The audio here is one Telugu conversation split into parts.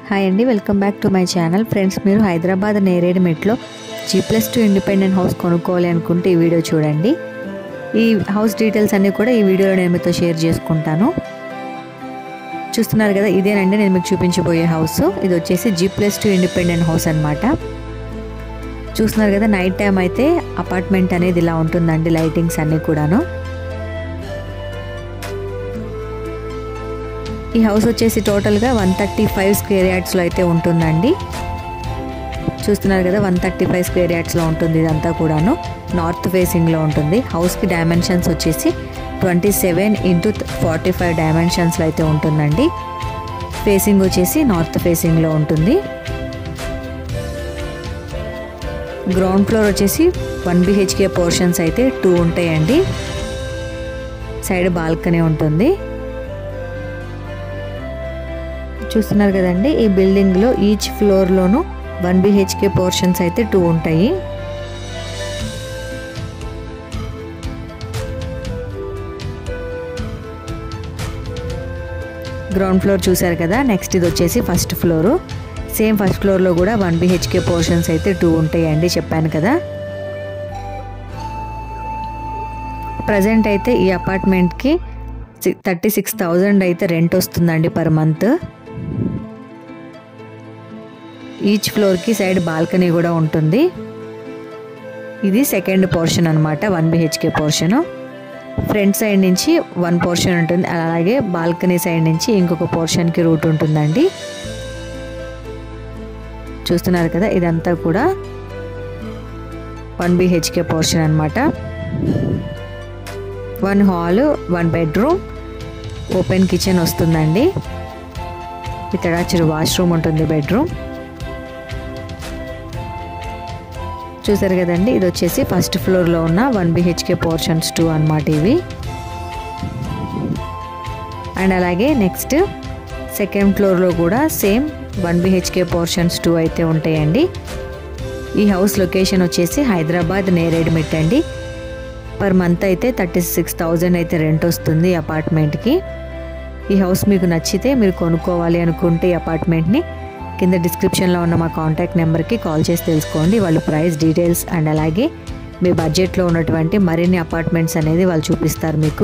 హాయ్ అండి, welcome back to my channel. Friends, మీరు హైదరాబాద్ నేరేడ్మెట్లో G+2 ఇండిపెండెంట్ హౌస్ కొనుక్కోవాలి అనుకుంటే ఈ వీడియో చూడండి. ఈ హౌస్ డీటెయిల్స్ అన్నీ కూడా ఈ వీడియోలో నేను మీతో షేర్ చేసుకుంటాను. చూస్తున్నారు కదా, ఇదేనండి నేను మీకు చూపించబోయే హౌస్. ఇది వచ్చేసి G+2 ఇండిపెండెంట్ హౌస్ అనమాట. చూస్తున్నారు కదా, నైట్ టైం అయితే అపార్ట్మెంట్ అనేది ఇలా ఉంటుందండి, లైటింగ్స్ అన్నీ కూడాను. ఈ హౌస్ వచ్చేసి టోటల్గా 135 స్క్వేర్ యార్డ్స్లో అయితే ఉంటుందండి. చూస్తున్నారు కదా, 135 స్క్వేర్ యార్డ్స్లో ఉంటుంది. ఇదంతా కూడాను నార్త్ ఫేసింగ్లో ఉంటుంది. హౌస్కి డైమెన్షన్స్ వచ్చేసి 27x45 డైమెన్షన్స్లో అయితే ఉంటుందండి. ఫేసింగ్ వచ్చేసి నార్త్ ఫేసింగ్లో ఉంటుంది. గ్రౌండ్ ఫ్లోర్ వచ్చేసి 1 BHK పోర్షన్స్ అయితే 2 ఉంటాయండి. సైడ్ బాల్కనీ ఉంటుంది. చూస్తున్నారు కదండి, ఈ బిల్డింగ్లో ఈచ్ ఫ్లోర్లోనూ 1 BHK పోర్షన్స్ అయితే 2 ఉంటాయి. గ్రౌండ్ ఫ్లోర్ చూసారు కదా. నెక్స్ట్ ఇది వచ్చేసి ఫస్ట్ ఫ్లోరు. సేమ్ ఫస్ట్ ఫ్లోర్లో కూడా 1 BHK పోర్షన్స్ అయితే 2 ఉంటాయండి, చెప్పాను కదా. ప్రజెంట్ అయితే ఈ అపార్ట్మెంట్కి 36,000 అయితే రెంట్ వస్తుందండి పర్ మంత్. ఈచ్ ఫ్లోర్కి సైడ్ బాల్కనీ కూడా ఉంటుంది. ఇది సెకండ్ పోర్షన్ అనమాట, 1 BHK పోర్షన్. ఫ్రంట్ సైడ్ నుంచి 1 పోర్షన్ ఉంటుంది, అలాగే బాల్కనీ సైడ్ నుంచి ఇంకొక పోర్షన్కి రూట్ ఉంటుందండి. చూస్తున్నారు కదా, ఇదంతా కూడా 1 BHK పోర్షన్ అనమాట. 1 హాల్, 1 బెడ్రూమ్, ఓపెన్ కిచెన్ వస్తుందండి. అటాచ్డ్ వాష్రూమ్ ఉంటుంది బెడ్రూమ్. చూసారు కదండి, ఇది వచ్చేసి ఫస్ట్ ఫ్లోర్లో ఉన్న 1 BHK పోర్షన్స్ 2 అనమాట ఇవి. అండ్ అలాగే నెక్స్ట్ సెకండ్ ఫ్లోర్లో కూడా సేమ్ 1 BHK పోర్షన్స్ 2 అయితే ఉంటాయండి. ఈ హౌస్ లొకేషన్ వచ్చేసి హైదరాబాద్ నేరేడ్మెట్ అండి. పర్ మంత్ అయితే 36,000 అయితే రెంట్ వస్తుంది అపార్ట్మెంట్కి. ఈ హౌస్ మీకు నచ్చితే మీరు కొనుక్కోవాలి అనుకుంటే ఈ అపార్ట్మెంట్ని కింద డిస్క్రిప్షన్లో ఉన్న మా కాంటాక్ట్ నెంబర్కి కాల్ చేసి తెలుసుకోండి. వాళ్ళు ప్రైస్ డీటెయిల్స్ అండ్ అలాగే మీ బడ్జెట్లో ఉన్నటువంటి మరిన్ని అపార్ట్మెంట్స్ అనేది వాళ్ళు చూపిస్తారు మీకు.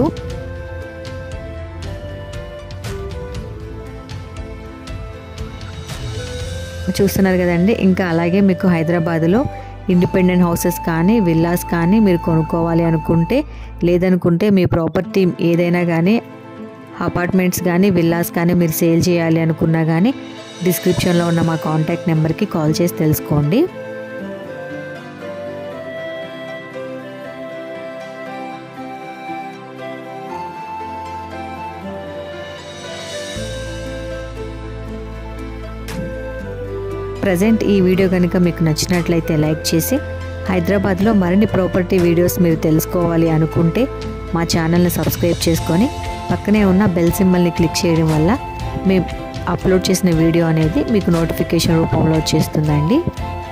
చూస్తున్నారు కదండి, ఇంకా అలాగే మీకు హైదరాబాద్లో ఇండిపెండెంట్ హౌసెస్ కానీ విల్లాస్ కానీ మీరు కొనుక్కోవాలి అనుకుంటే, లేదనుకుంటే మీ ప్రాపర్టీ ఏదైనా కానీ అపార్ట్మెంట్స్ కానీ విల్లాస్ కానీ మీరు సేల్ చేయాలి అనుకున్నా కానీ డిస్క్రిప్షన్లో ఉన్న మా కాంటాక్ట్ నెంబర్కి కాల్ చేసి తెలుసుకోండి. ప్రజెంట్ ఈ వీడియో కనుక మీకు నచ్చినట్లయితే లైక్ చేసి, హైదరాబాద్లో మరిన్ని ప్రాపర్టీ వీడియోస్ మీరు తెలుసుకోవాలి అనుకుంటే మా ఛానల్ని సబ్స్క్రైబ్ చేసుకొని పక్కనే ఉన్న బెల్ సింబల్ని క్లిక్ చేయడం వల్ల మేము అప్లోడ్ చేసిన వీడియో అనేది మీకు నోటిఫికేషన్ రూపంలో వచ్చేస్తుందండి.